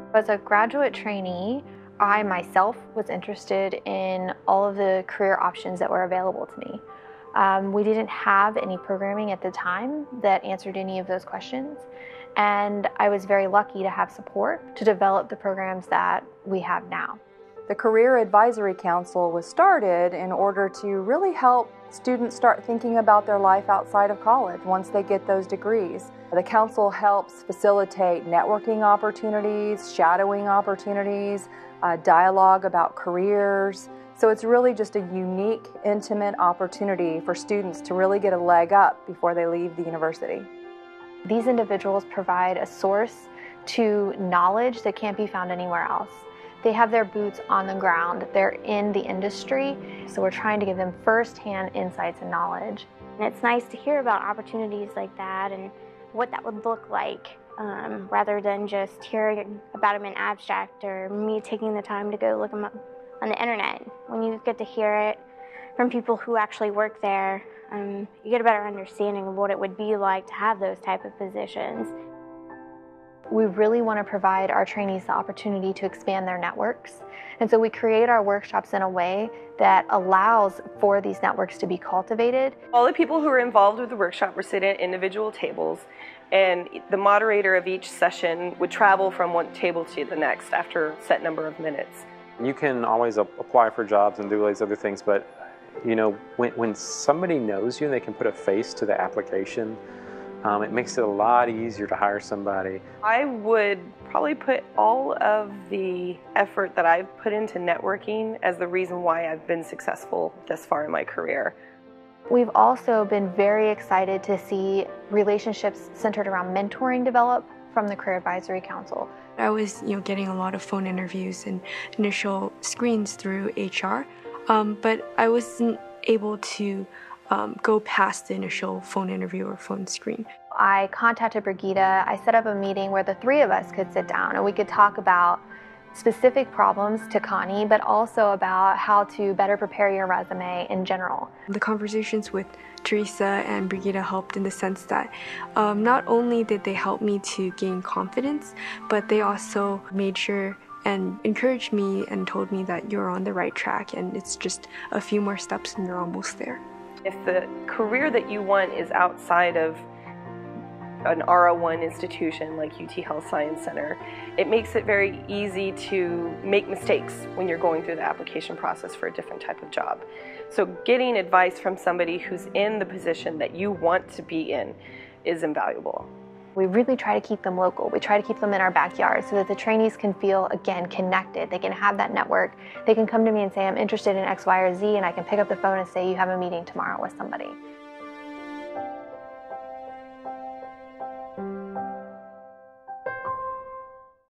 As a graduate trainee, I myself was interested in all of the career options that were available to me. We didn't have any programming at the time that answered any of those questions, and I was very lucky to have support to develop the programs that we have now. The Career Advisory Council was started in order to really help students start thinking about their life outside of college once they get those degrees. The council helps facilitate networking opportunities, shadowing opportunities, dialogue about careers. So it's really just a unique, intimate opportunity for students to really get a leg up before they leave the university. These individuals provide a source to knowledge that can't be found anywhere else. They have their boots on the ground, they're in the industry, so we're trying to give them first-hand insights and knowledge. And it's nice to hear about opportunities like that and what that would look like, rather than just hearing about them in abstract or me taking the time to go look them up on the internet. When you get to hear it from people who actually work there, you get a better understanding of what it would be like to have those type of positions. We really want to provide our trainees the opportunity to expand their networks. And so we create our workshops in a way that allows for these networks to be cultivated. All the people who are involved with the workshop were sitting at individual tables, and the moderator of each session would travel from one table to the next after a set number of minutes. You can always apply for jobs and do all these other things, but you know, when somebody knows you and they can put a face to the application, it makes it a lot easier to hire somebody. I would probably put all of the effort that I've put into networking as the reason why I've been successful thus far in my career. We've also been very excited to see relationships centered around mentoring develop from the Career Advisory Council. I was getting a lot of phone interviews and initial screens through HR, but I wasn't able to go past the initial phone interview or phone screen. I contacted Brigida. I set up a meeting where the three of us could sit down and we could talk about specific problems to Connie, but also about how to better prepare your resume in general. The conversations with Teresa and Brigida helped in the sense that not only did they help me to gain confidence, but they also made sure and encouraged me and told me that you're on the right track and it's just a few more steps and you're almost there. If the career that you want is outside of an R01 institution like UT Health Science Center, it makes it very easy to make mistakes when you're going through the application process for a different type of job. So getting advice from somebody who's in the position that you want to be in is invaluable. We really try to keep them local. We try to keep them in our backyard so that the trainees can feel, again, connected. They can have that network. They can come to me and say, I'm interested in X, Y, or Z, and I can pick up the phone and say, you have a meeting tomorrow with somebody.